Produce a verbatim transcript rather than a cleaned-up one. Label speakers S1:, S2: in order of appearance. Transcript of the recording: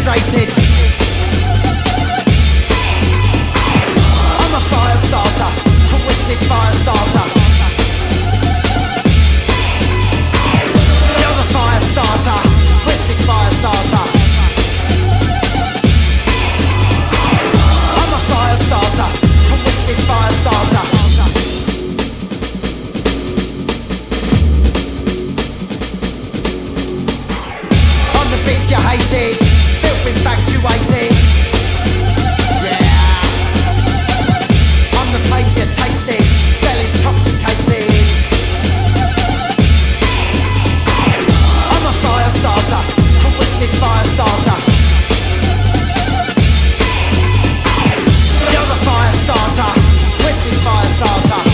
S1: demonstrated. I'm a fire starter, twisted fire starter. You're the fire starter, twisted fire starter. I'm a fire starter, twisted fire starter. I'm the bitch you hated, filth infatuated. Yeah. I'm the pain you tasted, well intoxicated. I'm a fire starter, twisted fire starter. You're the fire starter, twisted fire starter.